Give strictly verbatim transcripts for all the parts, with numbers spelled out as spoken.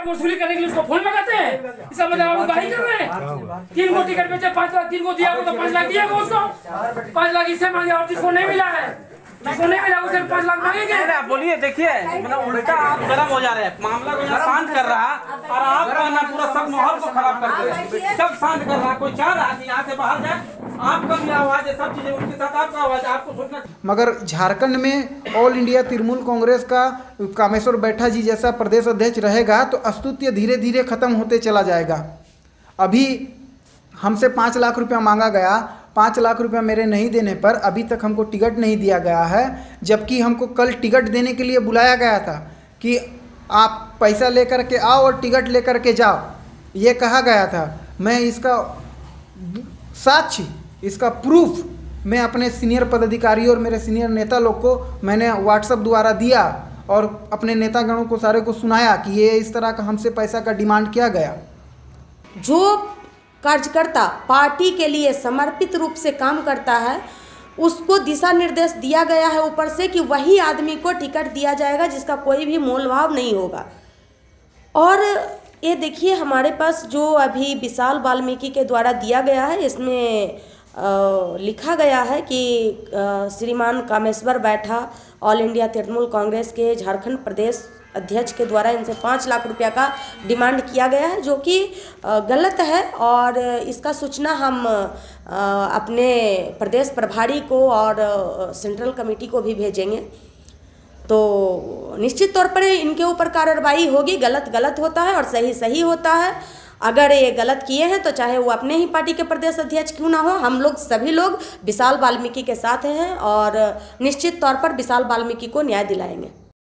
को वसूली करने के लिए उसको फोन लगाते हैं, इसका मतलब आप उगाही कर रहे हैं। तीन को टिकट बेचे, पाँच लाख, तीन को दिया तो पाँच लाख दिया उसको, पाँच लाख इससे मांगे, और जिसको नहीं मिला है, जिसको नहीं मिला उसे पाँच लाख मांगेंगे। बोलिए, देखिए मतलब उल्टा आप गर्म हो जा रहे हैं, मामला को शांत कर रहा है और आप ना पूरा सब माहौल को खराब कर रहे हैं। सब शांत कर रहा है, कोई चाह रहा है यहाँ से बाहर जाए, आपका भी आवाज है, सब चीजें उनके साथ आपका आवाज है, आपको सोचना। मगर झारखंड में ऑल इंडिया तृणमूल कांग्रेस का कामेश्वर बैठा जी जैसा प्रदेश अध्यक्ष रहेगा तो अस्तित्व धीरे धीरे खत्म होते चला जाएगा। अभी हमसे पाँच लाख रुपया मांगा गया, पाँच लाख रुपया मेरे नहीं देने पर अभी तक हमको टिकट नहीं दिया गया है, जबकि हमको कल टिकट देने के लिए बुलाया गया था कि आप पैसा लेकर के आओ और टिकट लेकर के जाओ, ये कहा गया था। मैं इसका साक्ष्य, इसका प्रूफ मैं अपने सीनियर पदाधिकारी और मेरे सीनियर नेता लोग को मैंने व्हाट्सएप द्वारा दिया और अपने नेतागणों को सारे को सुनाया कि ये इस तरह का हमसे पैसा का डिमांड किया गया। जो कार्यकर्ता पार्टी के लिए समर्पित रूप से काम करता है उसको दिशा निर्देश दिया गया है ऊपर से कि वही आदमी को टिकट दिया जाएगा जिसका कोई भी मोल भाव नहीं होगा। और ये देखिए हमारे पास जो अभी विशाल वाल्मीकि के द्वारा दिया गया है, इसमें आ, लिखा गया है कि श्रीमान कामेश्वर बैठा ऑल इंडिया तृणमूल कांग्रेस के झारखंड प्रदेश अध्यक्ष के द्वारा इनसे पाँच लाख रुपया का डिमांड किया गया है, जो कि गलत है। और इसका सूचना हम अपने प्रदेश प्रभारी को और सेंट्रल कमेटी को भी भेजेंगे, तो निश्चित तौर पर इनके ऊपर कार्रवाई होगी। गलत गलत होता है और सही सही होता है। अगर ये गलत किए हैं तो चाहे वो अपने ही पार्टी के प्रदेश अध्यक्ष क्यों ना हो, हम लोग सभी लोग विशाल वाल्मीकि के साथ हैं और निश्चित तौर पर विशाल वाल्मीकि को न्याय दिलाएंगे।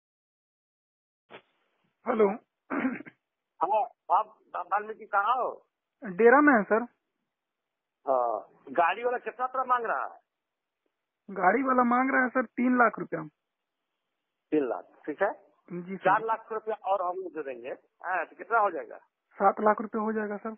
हेलो, हाँ, आप वाल्मीकि कहाँ हो? डेरा में है सर। हाँ, गाड़ी वाला कितना तरह मांग रहा है? गाड़ी वाला मांग रहा है सर तीन लाख रुपया। तीन लाख ठीक है जी। चार लाख रुपया और हम दे देंगे, हाँ, तो कितना हो जाएगा? सात लाख रुपया हो जाएगा सर।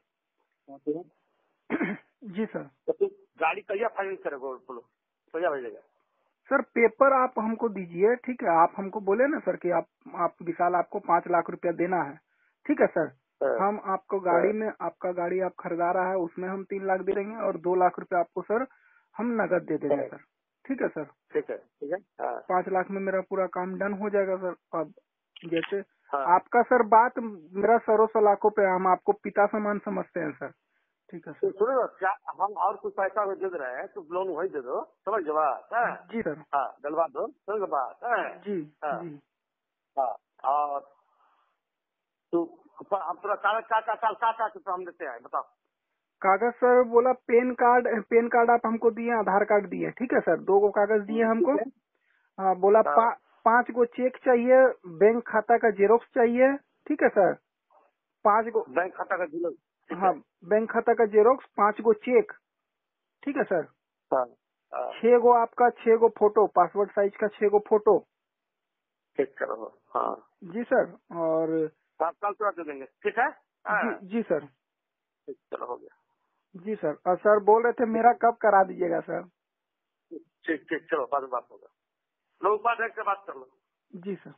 जी सर। तो तू गाड़ी कहिया फाइनेंस करेगा? बोलो कहिया भेजेगा? सर पेपर आप हमको दीजिए, ठीक है। आप हमको बोले ना सर कि आप आप विशाल आपको पाँच लाख रुपया देना है, ठीक है सर। हम आपको गाड़ी में, आपका गाड़ी आप खरीदा रहा है उसमें हम तीन लाख दे देंगे और दो लाख रुपया आपको सर हम नगद दे देंगे सर, ठीक है सर। ठीक है ठीक है। पाँच लाख में मेरा पूरा काम डन हो जाएगा सर। अब जैसे हाँ। आपका सर बात मेरा सरों सलाखों पे, हम आपको पिता समान समझते हैं सर, ठीक है सर। सुनो, क्या हम और कुछ पैसा दे रहे हैं तो लोन वही दे दो, समझ बात? जी सर। हाँ, डलवा दो, समझ बात? जी हाँ जी। हाँ, और तू हम पूरा कागज का का का का का हम देते हैं, बताओ। कागज सर बोला पेन कार्ड, पेन कार्ड आप हमको दिए, आधार कार्ड दिए, ठीक है सर। दो गो कागज दिए हमको। हाँ, बोला पा, पाँच गो चेक चाहिए, बैंक खाता का जेरोक्स चाहिए, ठीक है सर। पाँच गो बैंक खाता का जेरोक्स, हाँ बैंक खाता का जेरोक्स, पाँच गो चेक, ठीक है सर। हाँ, छह गो आपका छह गो फोटो, पासपोर्ट साइज का छह गो फोटो। ठीक करो। हाँ जी सर। और आप कल तुरंत दे देंगे, ठीक है? जी जी सर। ठीक, चलो हो गया। जी सर। और सर बोल रहे थे मेरा कब करा दीजिएगा सर? ठीक ठीक, चलो बाद में बात होगा। लोग उपाध्यक्ष से बात कर लो। जी सर।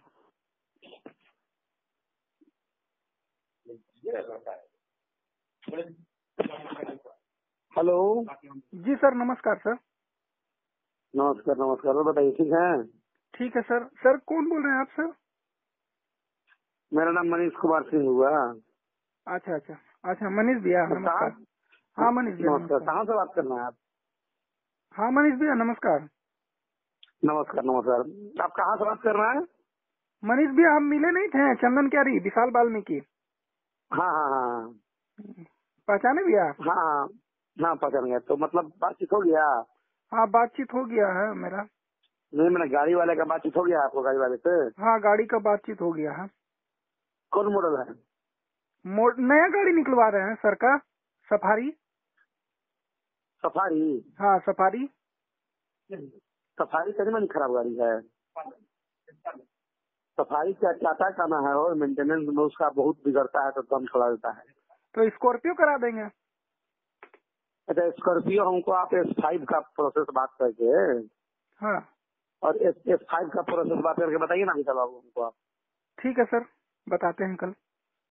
हेलो। जी सर, नमस्कार सर। नमस्कार नमस्कार, बताइए, ठीक है? ठीक है सर। सर कौन बोल रहे हैं आप सर? मेरा नाम मनीष कुमार सिंह हुआ। अच्छा अच्छा अच्छा, मनीष भैया नमस्कार। हाँ मनीष भैया नमस्कार। कहाँ से बात करना है आप? हाँ मनीष भैया नमस्कार। नमस्कार नमस्कार, आप कहाँ से बात कर रहे हैं? मनीष भैया हम मिले नहीं थे चंदन क्यारी, विशाल वाल्मीकि। हाँ हाँ हाँ, पहचाने भैया? हाँ हाँ हाँ, पहचान गया। तो मतलब बातचीत हो गया? हाँ बातचीत हो गया है मेरा। नहीं, मैंने गाड़ी वाले का बातचीत हो गया आपको? गाड़ी वाले से? हाँ गाड़ी का बातचीत हो गया है। कौन मॉडल है? नया गाड़ी निकलवा रहे हैं सर का, सफारी। सफारी? हाँ सफारी। सफारी कहीं नहीं खराब गाड़ी है। सफारी क्या टाटा का ना है और मेंटेनेंस में उसका बहुत बिगड़ता है तो दम छोड़ा देता है। तो स्कॉर्पियो करा देंगे। अच्छा, स्कॉर्पियो हमको आप एस फाइव का प्रोसेस बात करके, हाँ, और एस एस फाइव का प्रोसेस बात करके बताइए ना विशाल बाबू हमको आप। ठीक है सर, बताते हैं कल।